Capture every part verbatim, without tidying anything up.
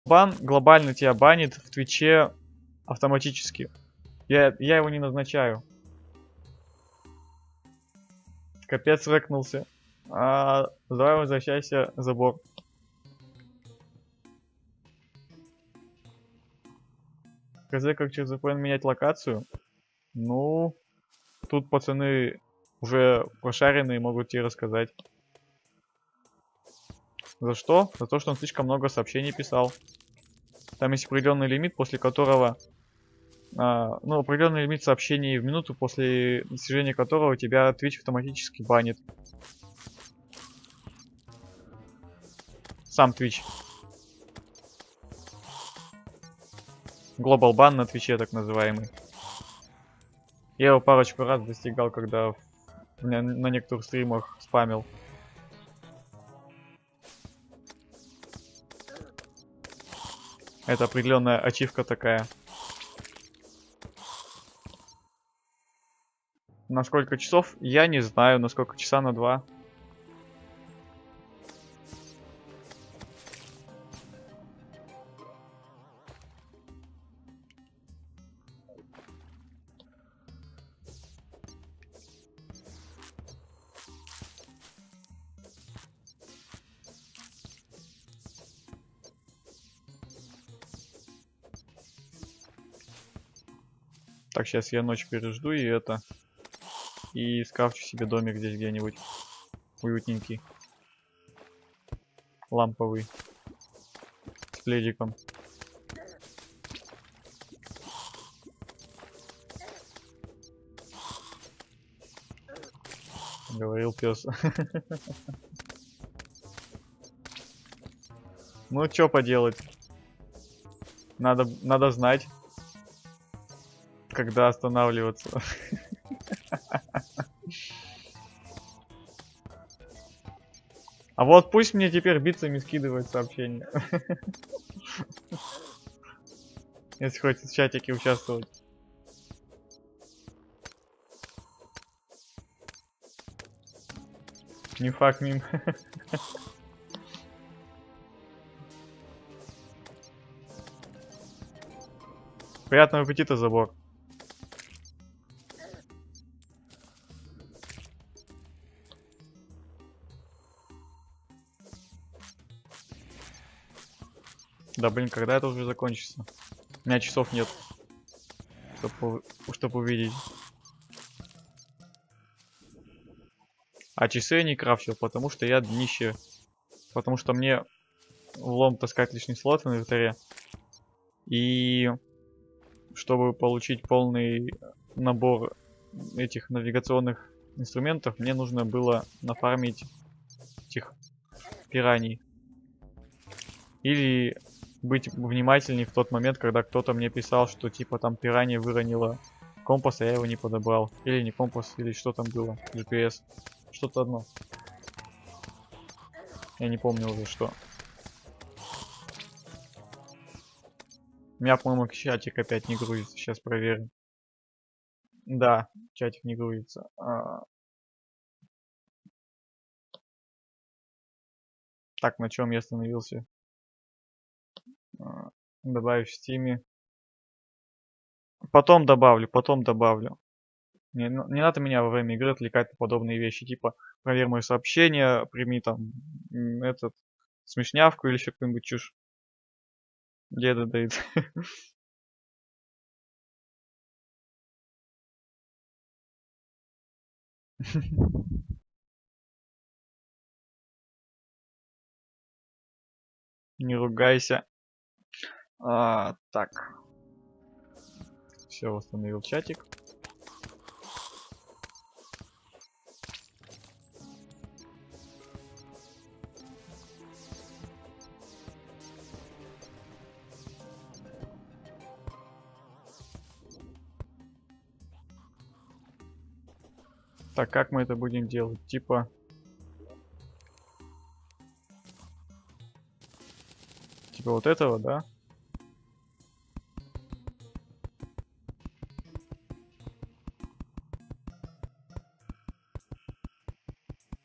Бан глобально тебя банит в Твиче автоматически. Я, я его не назначаю. Капец, рэкнулся. А, давай возвращайся, забор. Хз, как через ви пи эн менять локацию? Ну, тут пацаны уже прошаренные могут тебе рассказать. За что? За то, что он слишком много сообщений писал. Там есть определенный лимит, после которого... А, ну, определенный лимит сообщений в минуту, после достижения которого тебя Twitch автоматически банит. Сам Twitch. Global ban на Твиче, так называемый. Я его парочку раз достигал, когда на, на некоторых стримах спамил. Это определенная ачивка такая. На сколько часов? Я не знаю, на сколько часа, на два. Так, сейчас я ночь пережду и это. И скрафчу себе домик здесь где-нибудь. Уютненький. Ламповый. С пледиком. Говорил пес. Ну, что поделать? Надо, надо знать, когда останавливаться. А вот пусть мне теперь битцами скидывает сообщения. Если хочет в чатике участвовать. Не факт, мим. Приятного аппетита, забор. Да блин, когда это уже закончится? У меня часов нет, чтобы, чтобы увидеть. А часы я не крафчил, потому что я днище. Потому что мне влом таскать лишний слот в инвентаре. И чтобы получить полный набор этих навигационных инструментов, мне нужно было нафармить этих пираний. Или быть внимательней в тот момент, когда кто-то мне писал, что типа там пиранья выронила компас, а я его не подобрал. Или не компас, или что там было, джи пи эс. Что-то одно. Я не помню уже что. У меня, по-моему, чатик опять не грузится. Сейчас проверим. Да, чатик не грузится. А... Так, на чем я остановился? А... Добавить в стиме. Потом добавлю, потом добавлю. Не, не надо меня во время игры отвлекать на подобные вещи. Типа, проверь мои сообщения, прими там этот смешнявку или еще какую-нибудь чушь. Деда дает. Не ругайся. А, так. Все, восстановил чатик. Так, как мы это будем делать? Типа... Типа вот этого, да?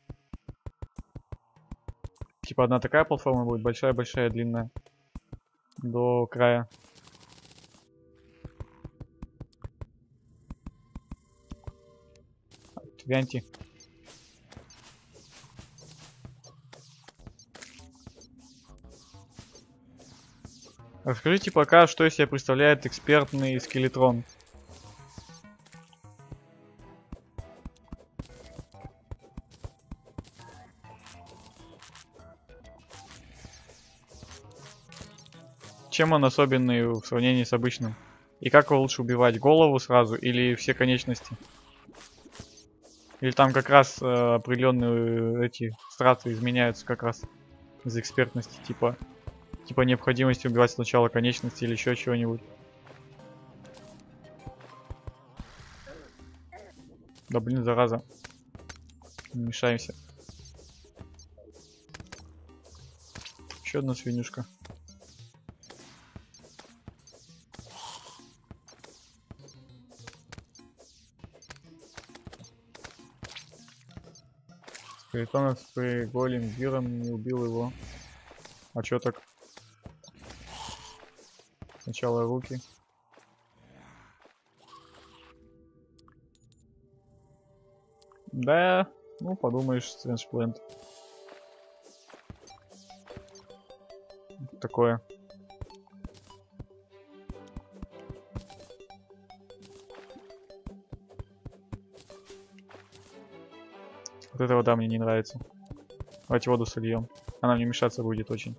Типа одна такая платформа будет, большая-большая, длинная. до края. Вяньте. Расскажите пока, что из себя представляет экспертный скелетрон. Чем он особенный в сравнении с обычным? И как его лучше убивать? Голову сразу или все конечности? Или там как раз э, определенные эти страты изменяются как раз из экспертности, типа, типа необходимости убивать сначала конечности или еще чего-нибудь. Да блин, зараза. Не мешаемся. Еще одна свинюшка. Скелетонов при голем Гиром не убил его. А чё так? Сначала руки. Да, ну подумаешь, Стрэнджплент. Такое. Вот эта вода мне не нравится. Давайте воду сольем. Она мне мешаться будет очень.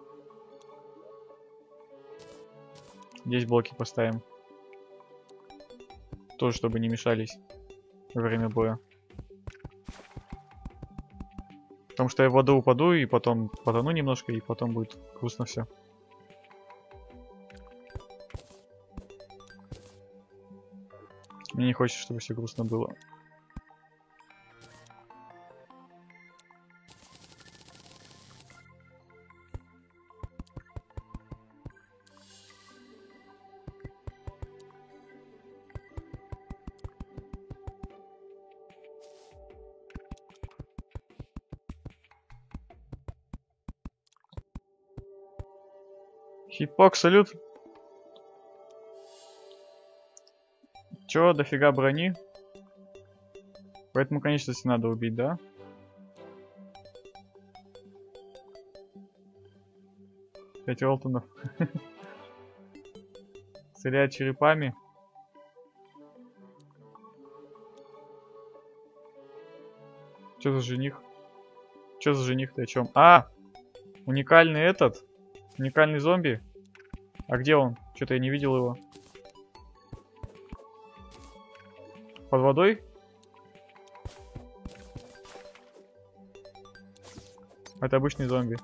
Здесь блоки поставим. Тоже, чтобы не мешались во время боя. Потому что я в воду упаду и потом потону немножко, и потом будет грустно все. Мне не хочется, чтобы все грустно было. Хипок, салют. Чё, дофига брони? Поэтому конечности надо убить, да? Пять ролтонов. Стреляет черепами. Чё за жених? Чё за жених ты о чем? А! Уникальный этот? Уникальный зомби? А где он? Что-то я не видел его. Под водой? Это обычный зомби.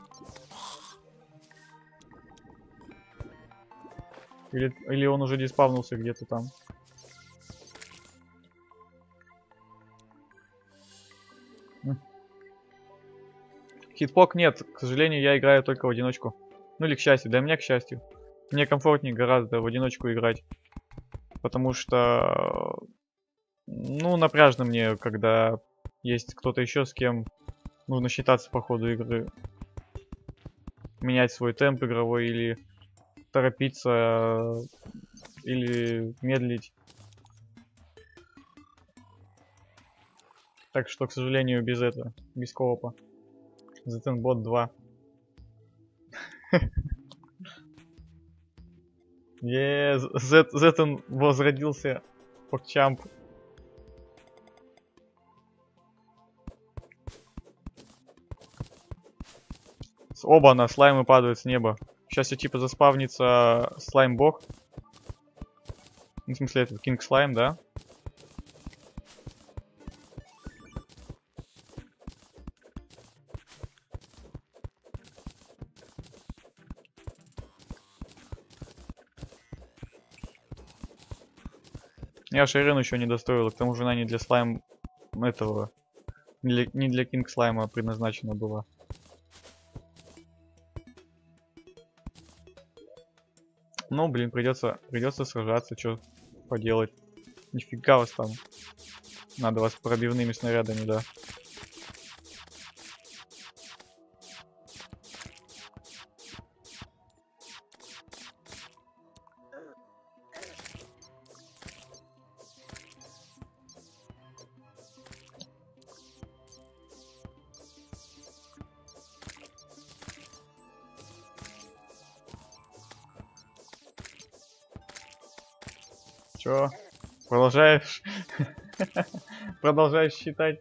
Или, или он уже диспавнулся где-то там. Хитпок нет, к сожалению, я играю только в одиночку. Ну или к счастью, да и мне к счастью. Мне комфортнее гораздо в одиночку играть. Потому что, ну, напряжно мне, когда есть кто-то еще, с кем нужно считаться по ходу игры. Менять свой темп игровой или торопиться, или медлить. Так что, к сожалению, без этого, без коопа. Зетенбот два. Еее, Зетен возродился. Покчамп. Оба на слаймы падают с неба. Сейчас я типа заспавнится слайм-бог. Ну, в смысле, это Кинг Слайм, да? Я Шейрену еще не достоила, к тому же она не для слайм этого. Не для, не для Кинг Слайма предназначена была. Ну, блин, придется, придется сражаться, что поделать. Нифига вас там. Надо вас пробивными снарядами, да. Чё? Продолжаешь? Продолжаешь считать?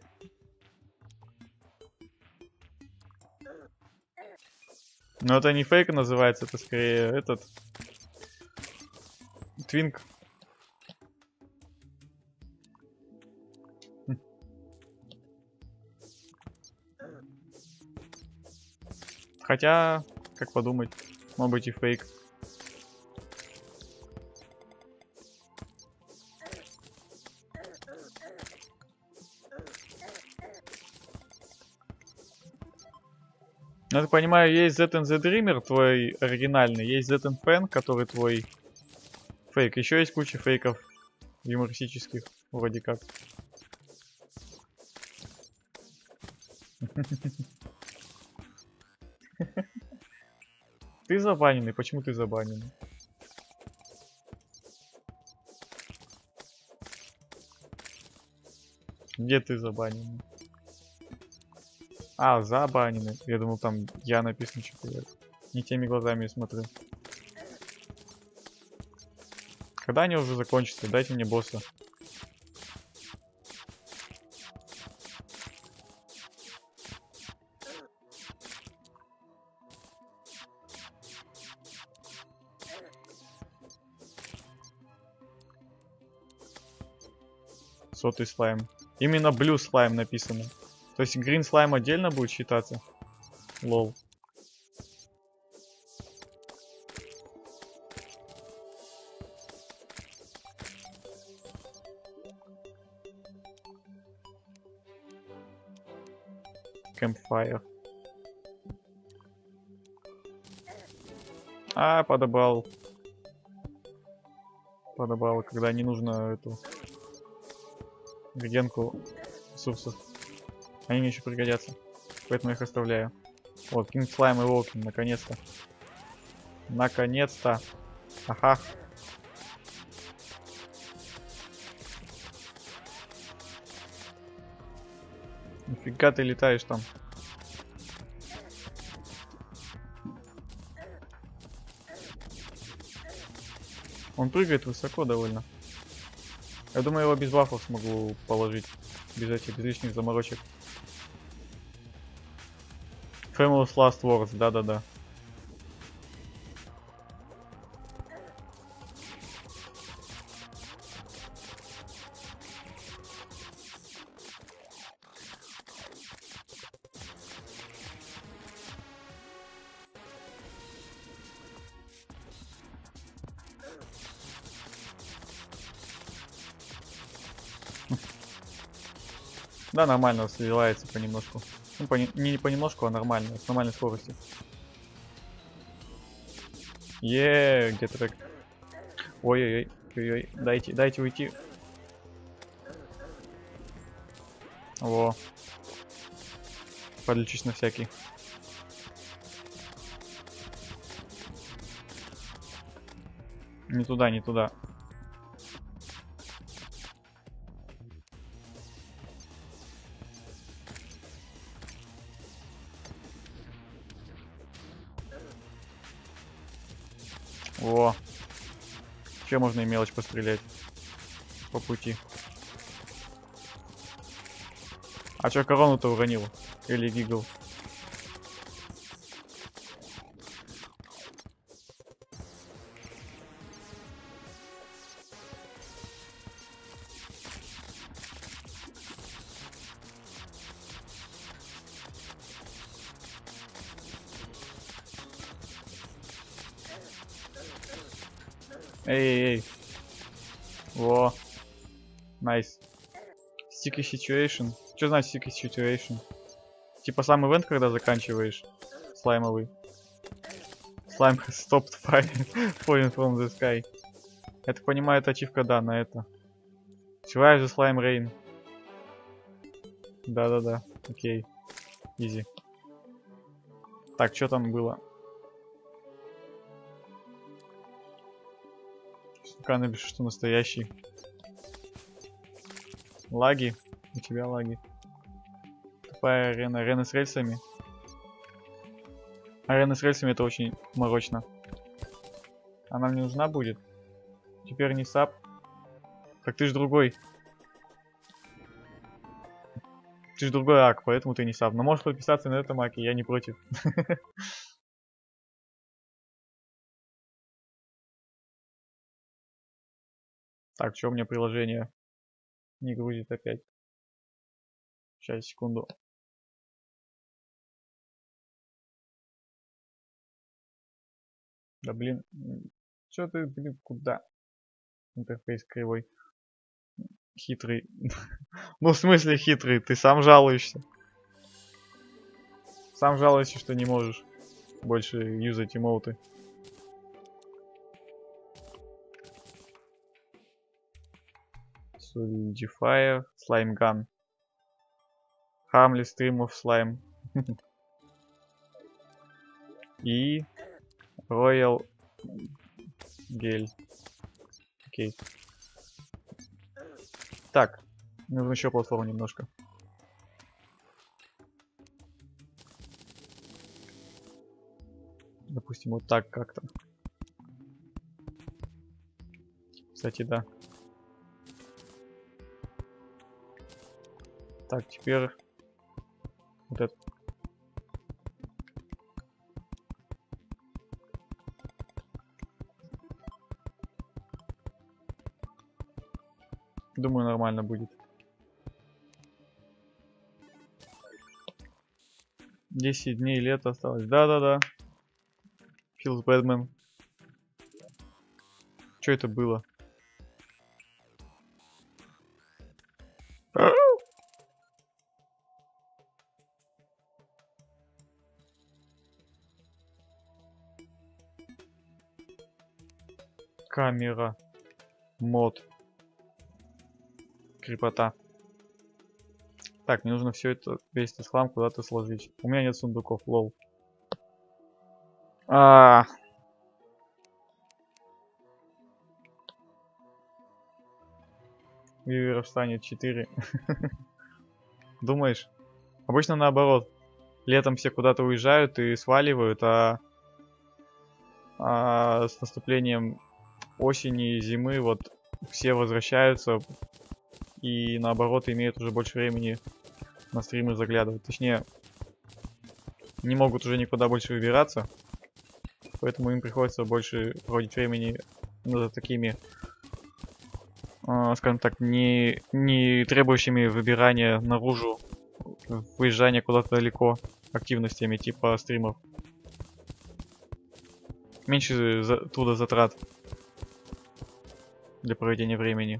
Но это не фейк называется, это скорее этот... Твинк. Хотя, как подумать, может быть и фейк. Ну, я так понимаю, есть зет эн the Dreamer, твой оригинальный, есть зет эн Fan, который твой фейк. Еще есть куча фейков юмористических, вроде как. Ты забаненный, почему ты забаненный? Где ты забаненный? А, забаненный. Я думал, там я написано что-то. Не теми глазами смотрю. Когда они уже закончатся? Дайте мне босса. Сотый слайм. Именно blue слайм написано. То есть green слайм отдельно будет считаться? Лол. Campfire. А, подобрал. Подобрал, когда не нужно эту гренку ресурсов. Они мне еще пригодятся. Поэтому я их оставляю. Вот, King Slime и Волкин, наконец-то. Наконец-то. Ага. Нифига ты летаешь там. Он прыгает высоко довольно. Я думаю, его без бафов смогу положить. Без этих, без лишних заморочек. Famous Last Words, да-да-да. Да, нормально сливается понемножку. Ну, по, не понемножку, а нормально, с нормальной скоростью. Еее, где трек? Ой-ой-ой, ой-ой, дайте, дайте уйти. Во. Подлечись на всякий. Не туда, не туда. О, еще можно и мелочь пострелять по пути. А чё, корону-то уронил? Или гигл? Эй-эй-эй. Во. Найс. Sticky situation. Что значит sticky situation? Типа сам ивент, когда заканчиваешь. Слаймовый. Slime has stopped falling from the sky. Я так понимаю, это ачивка, да, на это. Survive the slime rain. Да-да-да. Окей. Изи. Так, что там было? Сука, напиши, что настоящий. Лаги. У тебя лаги. Тупая арена. Арена с рельсами. Арена с рельсами это очень морочно. Она мне нужна будет. Теперь не сап. Так ты ж другой. Ты же другой ак, поэтому ты не саб. Но можешь подписаться на этом аке, я не против. Так, что у меня приложение не грузит опять? Сейчас, секунду. Да блин, что ты, блин, куда? Интерфейс кривой. Хитрый. Ну, в смысле хитрый? Ты сам жалуешься. Сам жалуешься, что не можешь больше юзать эмоуты. Solidifier, Slime Gun. Harmless Stream of Slime. И Royal Gel. Окей. Так, нужно еще платформу немножко. Допустим, вот так как-то. Кстати, да. Так, теперь вот это. Думаю, нормально будет. десять дней лета осталось. Да-да-да. Feels Badman. Что это было? Камера. Мод. Крепота. Так, мне нужно все это, весь этот хлам куда-то сложить. У меня нет сундуков, лол. А. Виверов станет четыре. Думаешь? Обычно наоборот. Летом все куда-то уезжают и сваливают, а, а с наступлением осени и зимы вот все возвращаются и наоборот имеют уже больше времени на стримы заглядывать. Точнее, не могут уже никуда больше выбираться, поэтому им приходится больше проводить времени за такими, э, скажем так, не, не требующими выбирания наружу, выезжания куда-то далеко активностями типа стримов. Меньше за, трудозатрат для проведения времени.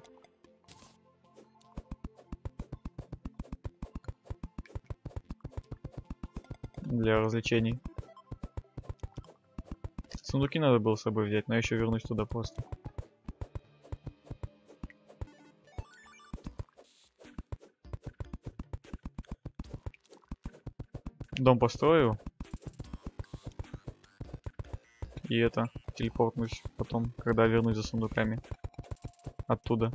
Для развлечений. Сундуки надо было с собой взять, но еще вернусь туда просто. Дом построю. И это, телепортнусь потом, когда вернусь за сундуками. Оттуда.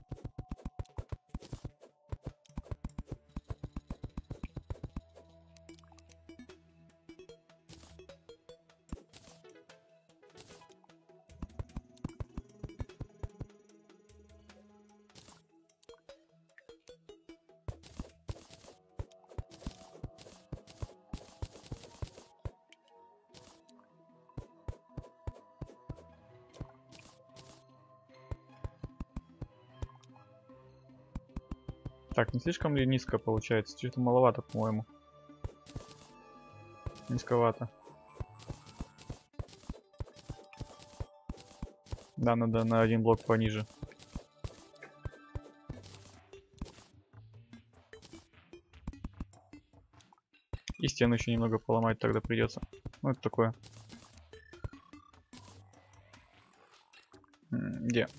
Так, не слишком ли низко получается? Что-то маловато, по-моему. Низковато. Да, надо на один блок пониже. И стену еще немного поломать тогда придется. Ну, это такое. Где?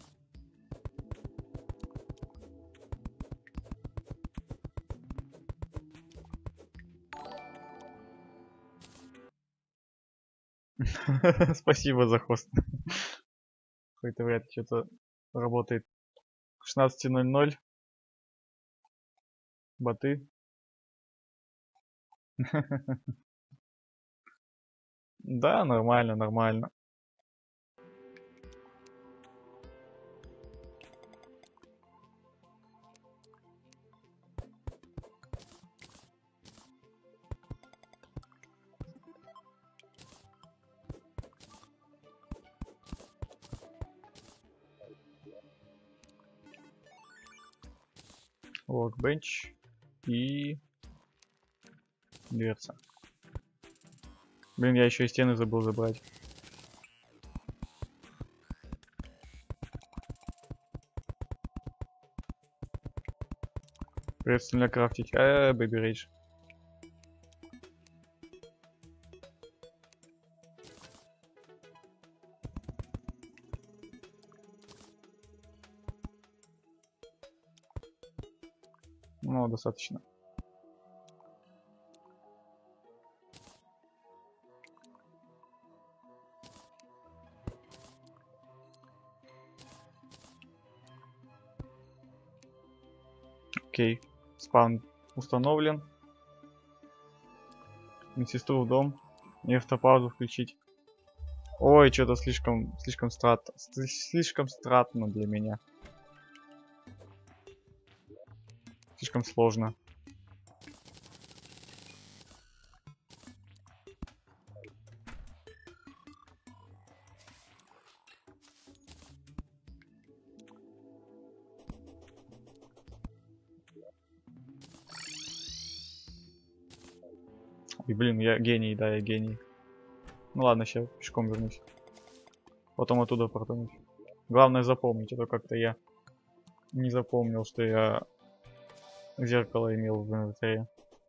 Спасибо за хост. Какой-то вряд ли что-то работает. шестнадцать ноль ноль. Боты. Да, нормально, нормально. Workbench и дверца. Блин, я еще и стены забыл забрать. Приветственно крафтить. Э, Baby Rage. Ну, достаточно. Окей. Спаун установлен. Медсестру в дом. И автопаузу включить. Ой, что-то слишком, слишком страт, слишком стратно для меня. Слишком сложно. И блин, я гений, да, я гений. Ну ладно, сейчас пешком вернусь. Потом оттуда протонуть. Главное запомнить, это как-то я не запомнил, что я зеркало имел в инвентаре.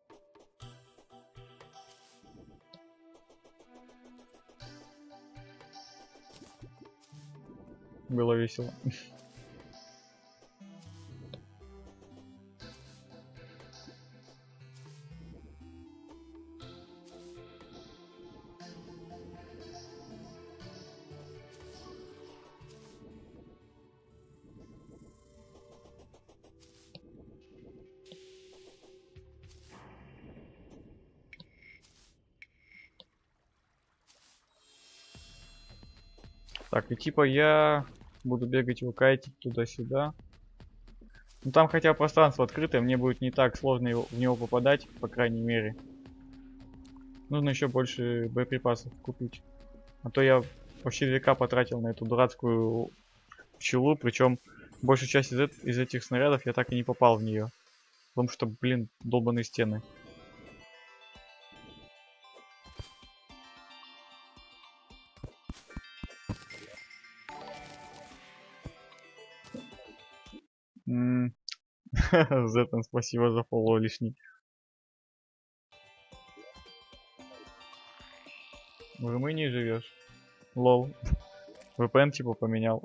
Было весело. Так, и типа я буду бегать его кайтить туда-сюда. Ну там хотя пространство открытое, мне будет не так сложно его, в него попадать, по крайней мере. Нужно еще больше боеприпасов купить. А то я почти века потратил на эту дурацкую пчелу, причем большую часть из, из этих снарядов я так и не попал в нее. Потому что, блин, долбаные стены. Зетон, спасибо за фоллоу лишний. В Румынии живешь? Лол. ви пи эн типа поменял.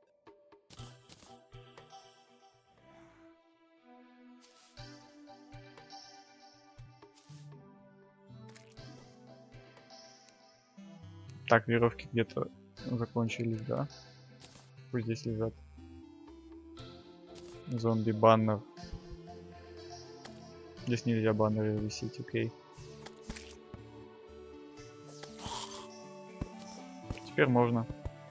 Так, веревки где-то закончились, да? Пусть здесь лежат. Зомби баннер. Здесь нельзя баннеры висеть, окей. Теперь можно.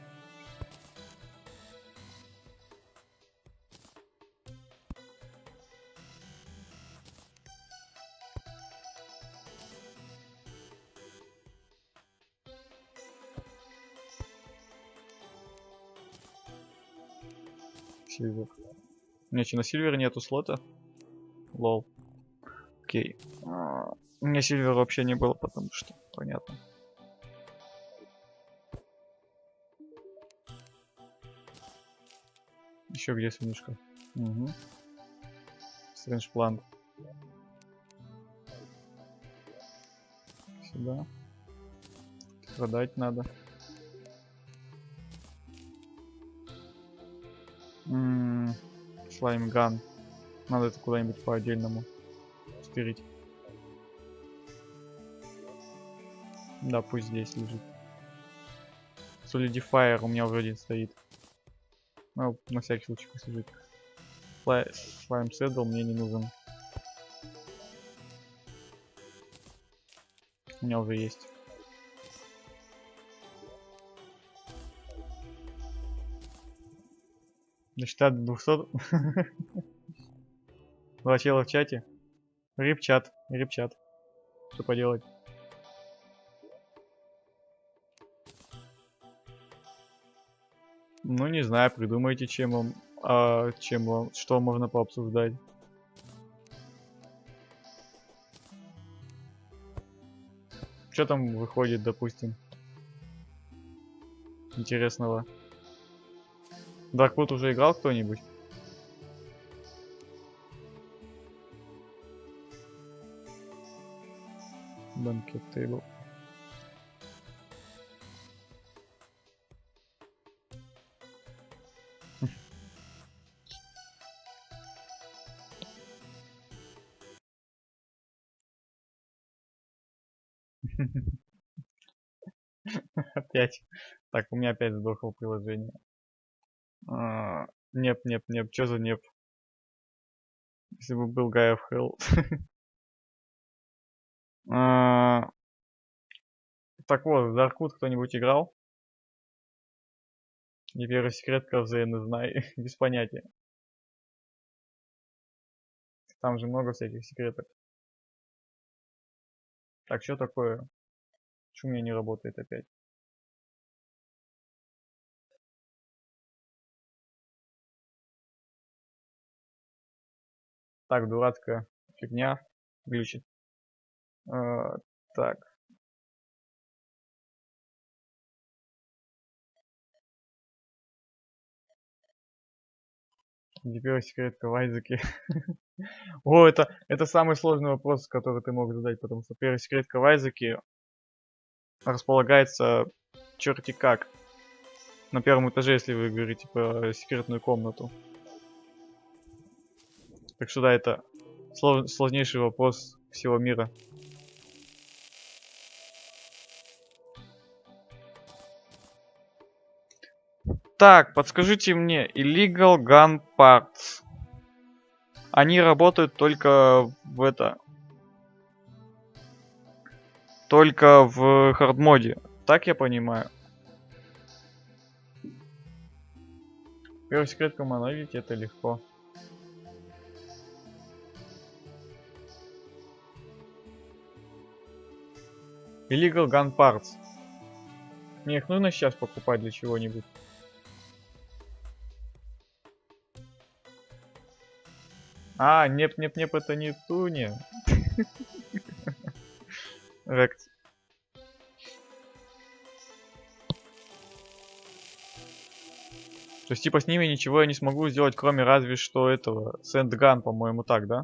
Сильвер. У меня что, на Сильвере нету слота? Лол. Окей. А, у меня Сильвера вообще не было, потому что... Понятно. Еще где свинюшка? Угу. Стрэндж план. Сюда. Продать надо. Ммм. Слаймган. Надо это куда-нибудь по отдельному стырить. Да, пусть здесь лежит. Solidifier у меня уже один стоит. Ну, на всякий случай пусть лежит. Слайм седл мне не нужен. У меня уже есть. Насчитать до двухсот. Два чела в чате. Рип-чат, рип-чат. Что поделать? Ну не знаю, придумайте, чем вам, а, чем вам, что можно пообсуждать. Что там выходит, допустим, интересного? Дарквуд уже играл кто-нибудь? Банкет тейбл. Опять. Так, у меня опять сдохло приложение. А, Неп, неп, неп. Чё за неп? Если бы был Guy of Hell. А, Так вот, в Darkwood кто-нибудь играл? Не первая секретка взаимно знай. Без понятия. Там же много всяких секреток. Так, что такое? Почему у меня не работает опять? Так, дурацкая фигня глючит. А, так. Где первая секретка в Айзеке? О, это, это самый сложный вопрос, который ты мог задать, потому что первая секретка в Айзеке располагается черти как. На первом этаже, если вы говорите про секретную комнату. Так что да, это слож, сложнейший вопрос всего мира. Так, подскажите мне, Illegal Gun Parts. Они работают только в это... Только в хардмоде. Так я понимаю. Первая секретка монолит, это легко. Illegal Gun Parts. Мне их нужно сейчас покупать для чего-нибудь? А, неп-неп-неп, это не туни. Рект. То есть, типа, с ними ничего я не смогу сделать, кроме разве что этого. Сэндган, по-моему, так, да?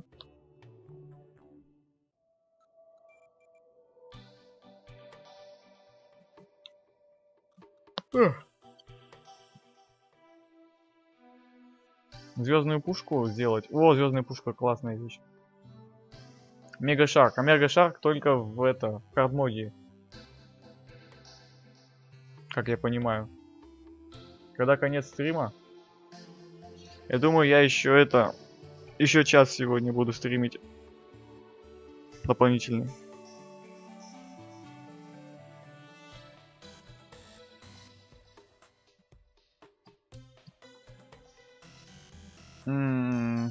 Звездную пушку сделать. О, звездная пушка, классная вещь. Мега Шарк. А Мега Шарк только в это, в хардмоде. Как я понимаю. Когда конец стрима? Я думаю, я еще это... Еще час сегодня буду стримить. Дополнительный. М-м-м.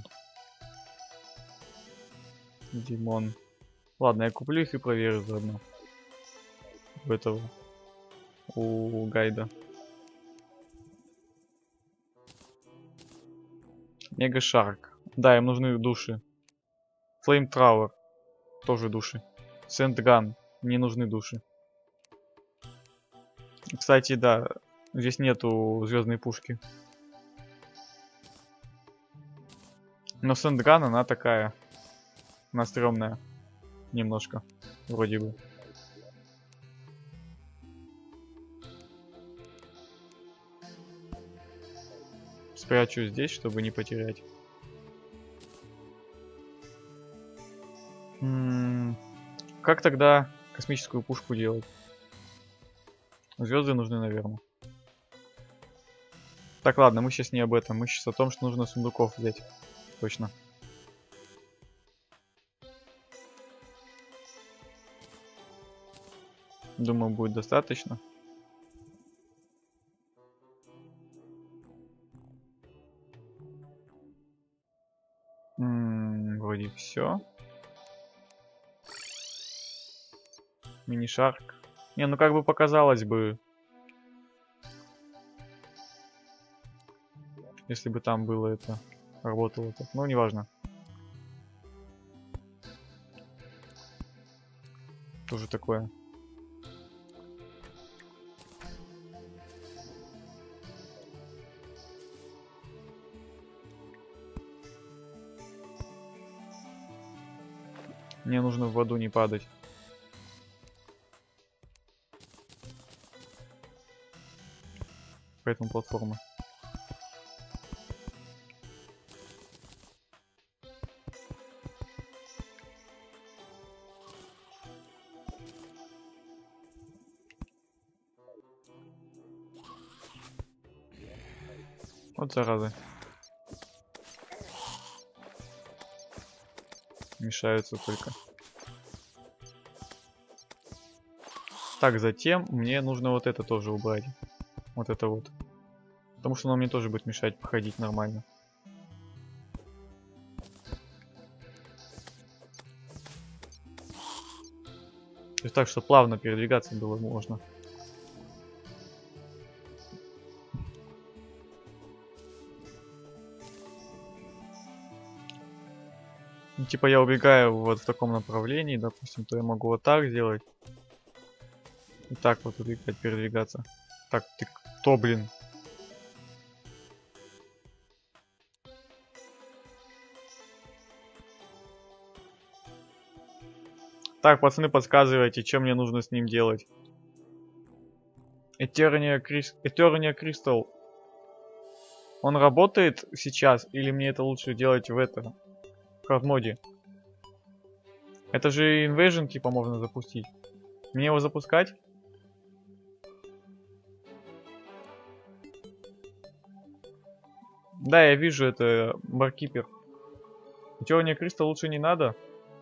Димон. Ладно, я куплю их и проверю заодно. У этого. У гайда. Мега Шарк. Да, им нужны души. Флейм Трауэр. Тоже души. Сэндган. Не нужны души. Кстати, да. Здесь нету звездной пушки. Но Сэндган, она такая. Она стрёмная. Немножко. Вроде бы. Спрячу здесь, чтобы не потерять. М-м- как тогда космическую пушку делать? Звезды нужны, наверное. Так, ладно, мы сейчас не об этом. Мы сейчас о том, что нужно сундуков взять. Точно. Думаю, будет достаточно. М-м, вроде все. Мини-шарк. Не, ну как бы показалось бы. Если бы там было это. Работало так. Ну, неважно. Тоже такое. Мне нужно в воду не падать. Поэтому платформа. Вот зараза. Мешаются только. Так, затем мне нужно вот это тоже убрать. Вот это вот. Потому что оно мне тоже будет мешать походить нормально. То есть так, что плавно передвигаться было можно. Ну, типа я убегаю вот в таком направлении, допустим, то я могу вот так сделать. И так вот убегать, передвигаться. Так, ты кто, блин? Так, пацаны, подсказывайте, что мне нужно с ним делать. Этерния Крис... Этерния Кристалл. Он работает сейчас? Или мне это лучше делать в этом? В хардмоде? Это же Invasion типа можно запустить. Мне его запускать? Да, я вижу, это баркипер. Этерния Кристалл лучше не надо?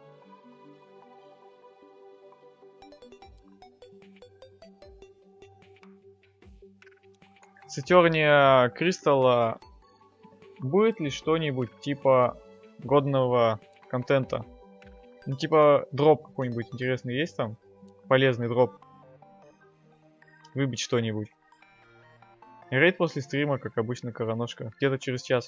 С Этерния Кристалла будет ли что-нибудь типа годного контента? Ну, типа дроп какой-нибудь интересный есть там? Полезный дроп. Выбить что-нибудь. Рейд после стрима, как обычно, короношка. Где-то через час.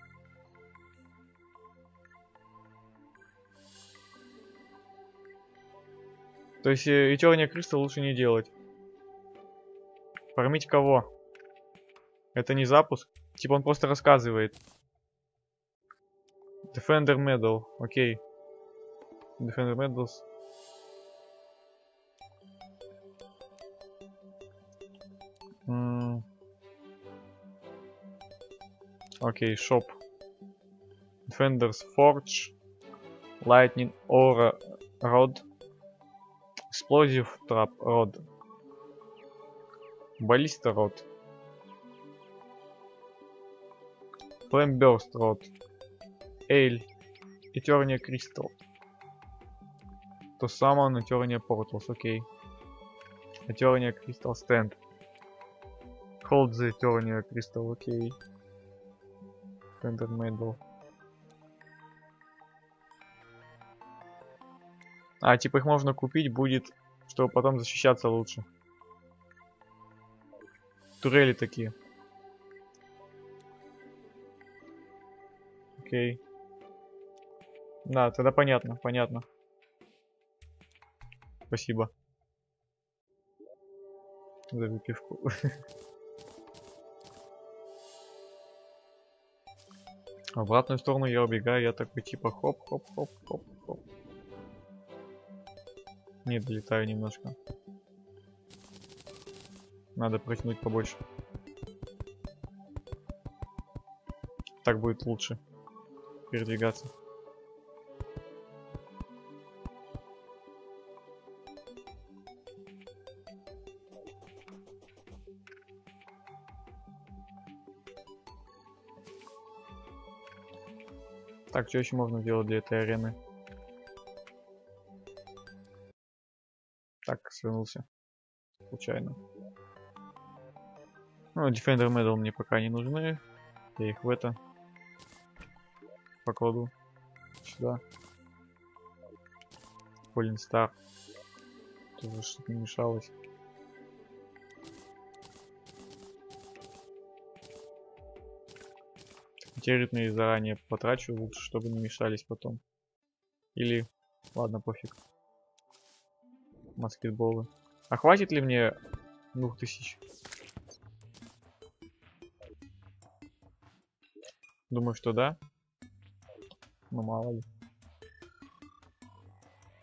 То есть Этерния Кристалл лучше не делать. Фармить кого? Это не запуск? Типа он просто рассказывает. Defender Medal, окей. Defender Medals. М. Окей, шоп. Defenders Forge. Lightning Aura Rod. Explosive Trap Rod. Ballista Rod. Flame Burst Rod. Ale. Eternia Crystal. То самое Eternia Portals, окей. Eternia Crystal Stand. Hold the Eternia Crystal, окей. Defender Medal. А, типа их можно купить будет, чтобы потом защищаться лучше. Турели такие. Окей. Да, тогда понятно, понятно. Спасибо. За выпивку. В обратную сторону я убегаю, я такой типа хоп-хоп-хоп-хоп-хоп. Не долетаю немножко. Надо протянуть побольше. Так будет лучше передвигаться. Так, что еще можно сделать для этой арены? Так, свернулся. Случайно. Ну, Defender Medal мне пока не нужны. Я их в это покладу. Сюда. Полин Стар. Тоже что-то не мешалось. Территные заранее потрачу, лучше, чтобы не мешались потом. Или... Ладно, пофиг. Баскетболы. А хватит ли мне двух тысяч? Думаю, что да. Ну, мало ли.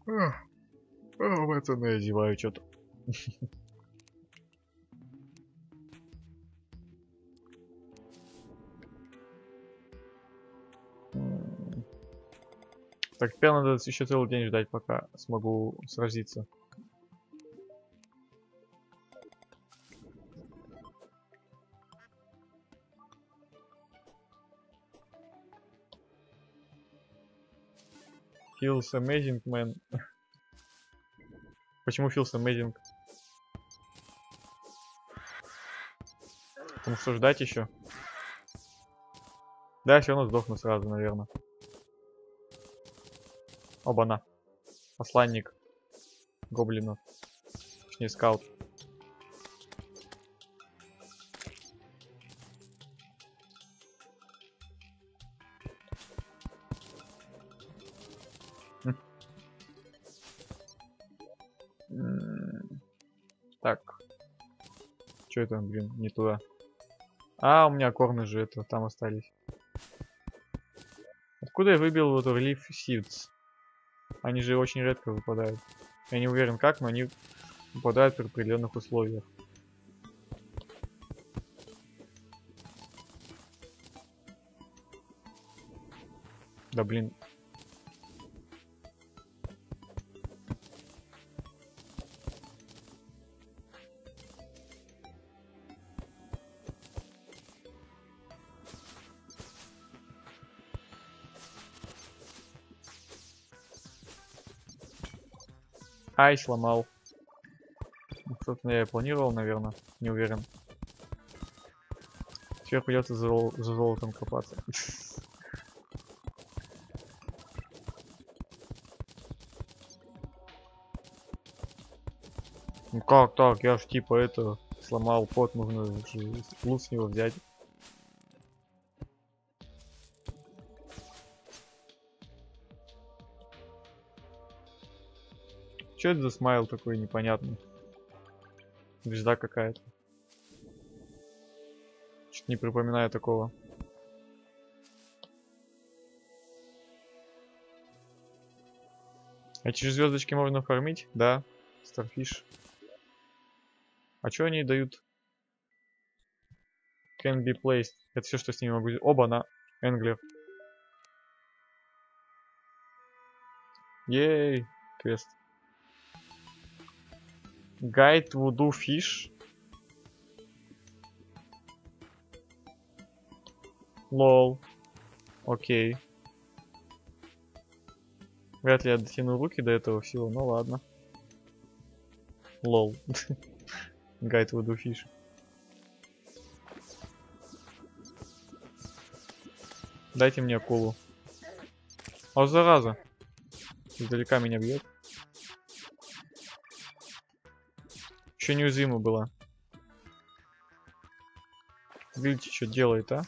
Пацаны, я зеваю что-то. Так, теперь надо еще целый день ждать, пока смогу сразиться. Feels amazing, man. Почему feels amazing? Потому что ждать еще. Да, все равно сдохну сразу, наверное. Оба-на. Посланник гоблинов. Точнее, скаут. Так. Что это, блин, не туда. А, у меня корны же это там остались. Откуда я выбил вот Relief Seeds? Они же очень редко выпадают. Я не уверен как, но они выпадают при определенных условиях. Да блин. Ай, сломал. Собственно, я и планировал, наверное. Не уверен. Теперь придется за, зол за золотом копаться. Ну как так? Я ж типа это сломал код, нужно лут с него взять. Что это за смайл такой непонятный? Звезда какая-то. Что-то не припоминаю такого. Эти же звездочки можно фармить? Да. Starfish. А что они дают? Can be placed. Это все, что с ними могу сделать. Оба на Энглер. Ей. Квест. Guide Voodoo Fish. Лол. Окей. Вряд ли я дотяну руки до этого всего, ну ладно. Лол. Guide Voodoo Fish. Дайте мне акулу. О, зараза. Издалека меня бьет. Еще неуязвима была. Видите, что делает, а?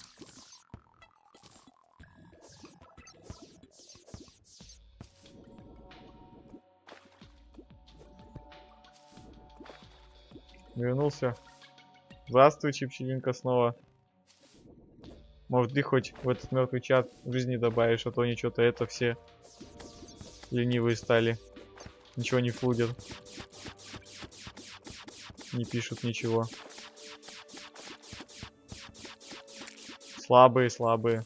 Вернулся. Здравствуй, Чипчелинка, снова. Может, ты хоть в этот мертвый чат жизни добавишь, а то они что-то это все ленивые стали. Ничего не фудят. Не пишут ничего. Слабые, слабые.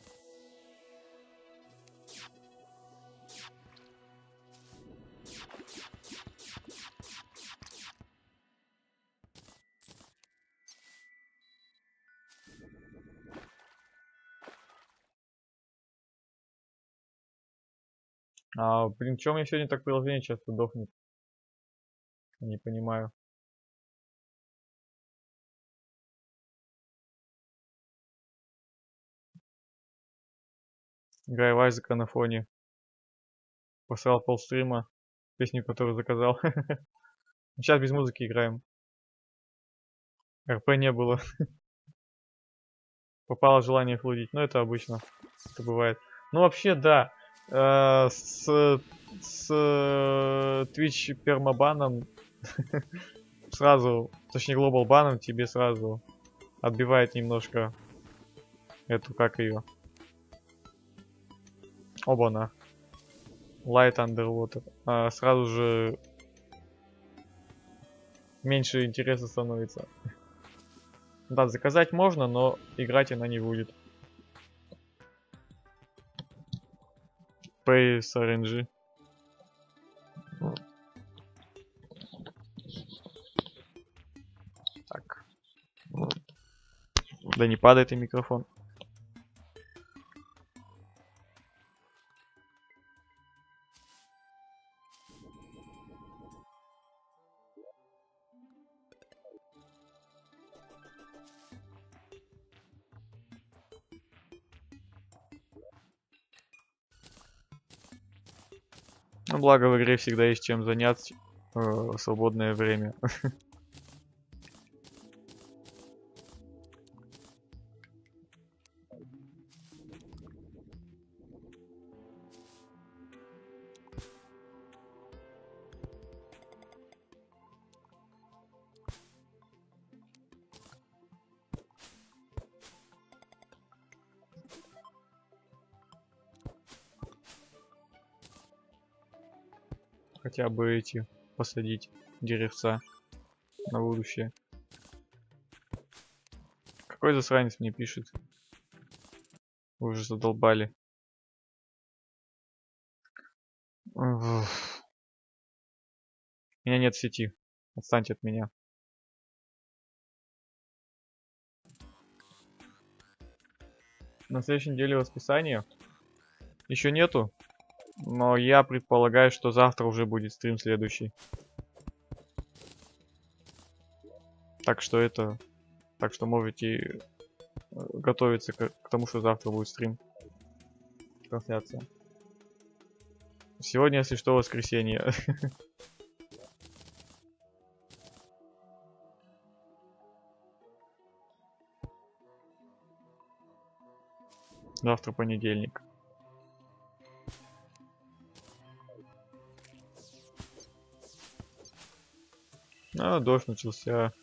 А, блин, чё у меня сегодня так приложение часто дохнет? Не понимаю. Играю в Айзека на фоне. Посрал полстрима. Песню, которую заказал. Сейчас без музыки играем. РП не было. Попало желание флудить. Но это обычно. Это бывает. Ну вообще, да. Э, с, с Twitch пермабаном сразу, точнее глобал баном тебе сразу отбивает немножко эту, как ее. Оба-на. Light Underwater. А сразу же меньше интереса становится. Да, заказать можно, но играть она не будет. Pay с эр эн джи. Так. Да не падает и микрофон. Ну, благо в игре всегда есть чем занять э, в свободное время. Хотя бы эти посадить деревца на будущее. Какой засранец мне пишет? Вы уже задолбали. У меня нет сети. Отстаньте от меня. На следующей неделе расписание еще нету. Но я предполагаю, что завтра уже будет стрим следующий. Так что это... Так что можете готовиться к, к тому, что завтра будет стрим. Трансляция. Сегодня, если что, воскресенье. Завтра понедельник. А, дождь начался.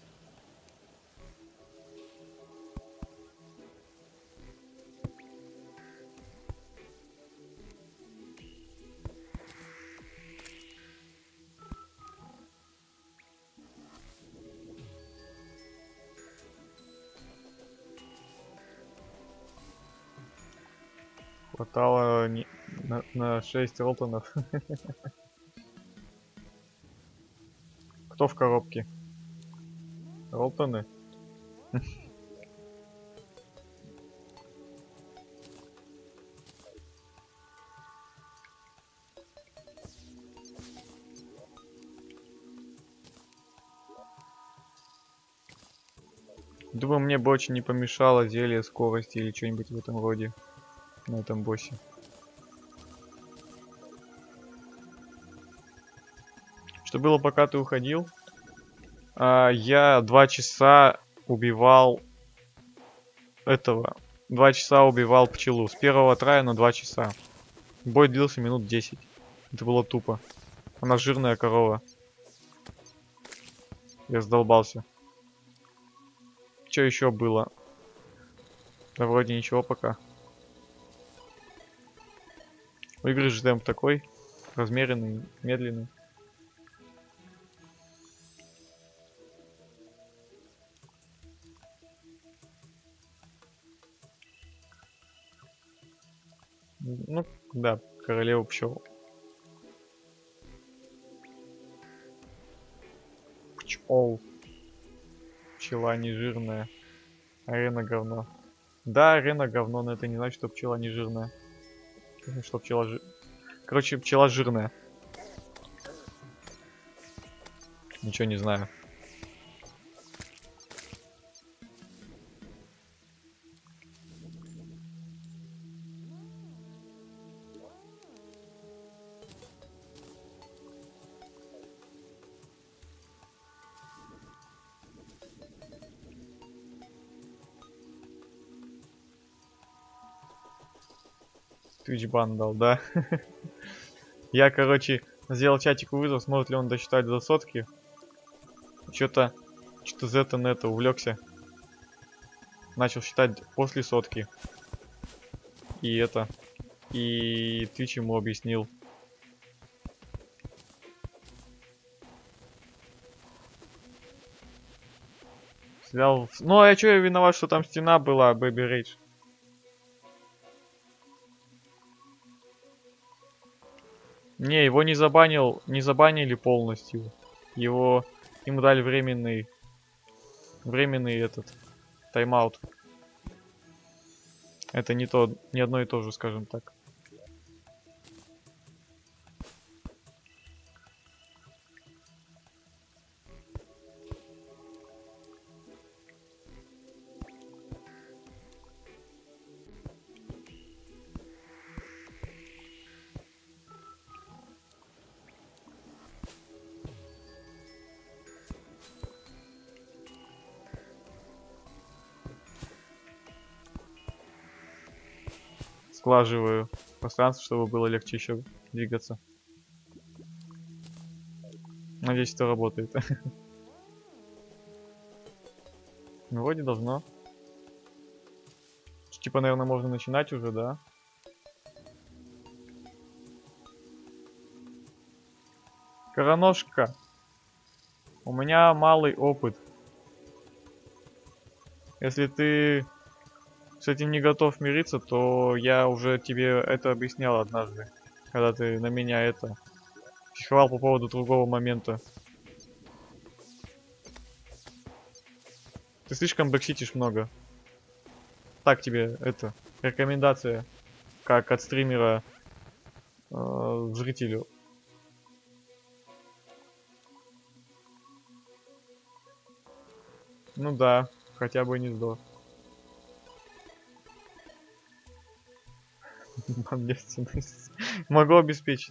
Хватало не... на, на шесть ролтонов. Кто в коробке? Ролтоны? Думаю, мне бы очень не помешало зелье скорости или что-нибудь в этом роде на этом боссе. Что было, пока ты уходил? А, я два часа убивал этого. Два часа убивал пчелу. С первого трая на два часа. Бой длился минут десять. Это было тупо. Она жирная корова. Я задолбался. Что еще было? Да вроде ничего пока. У игры же темп такой. Размеренный, медленный. Ну, да, королева пчел. Пчел. Пчела не жирная. Арена говно. Да, арена говно, но это не значит, что пчела не жирная. Что пчела жир... Короче, пчела жирная. Ничего не знаю. Twitch бан дал, да. Я, короче, сделал чатику вызов, сможет ли он досчитать до сотки. Что-то, что-то Зета на это увлекся. Начал считать после сотки. И это. И Twitch ему объяснил, Стрелял в... Ну, а я чё, я виноват, что там стена была, Baby Rage. Не, его не забанил, не забанили полностью. Его, ему дали временный, временный этот, тайм-аут. Это не то, не одно и то же, скажем так. Сглаживаю пространство, чтобы было легче еще двигаться. Надеюсь, это работает. Ну, вроде должно. Типа, наверное, можно начинать уже, да? Короношка. У меня малый опыт. Если ты с этим не готов мириться, то я уже тебе это объяснял однажды. Когда ты на меня это... психовал по поводу другого момента. Ты слишком бэкситишь много. Так тебе это... рекомендация. Как от стримера э, зрителю. Ну да, хотя бы не сдох. Ответственность. Могу обеспечить.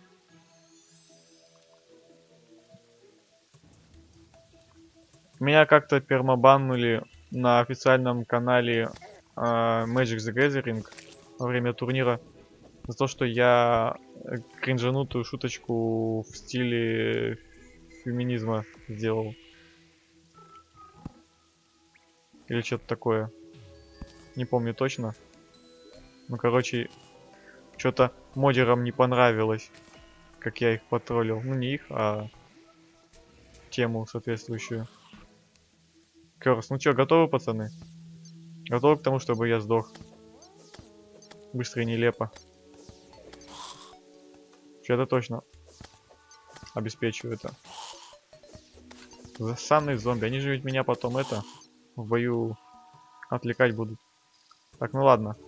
Меня как-то пермабаннули на официальном канале э, Magic the Gathering во время турнира за то, что я кринжанутую шуточку в стиле феминизма сделал. Или что-то такое. Не помню точно. Ну, короче, что-то модерам не понравилось, как я их потроллил. Ну, не их, а тему соответствующую. Кёрс, ну чё, готовы, пацаны? Готовы к тому, чтобы я сдох? Быстро и нелепо. Это точно обеспечиваю это. Засанные зомби. Они же ведь меня потом это в бою отвлекать будут. Так, ну ладно.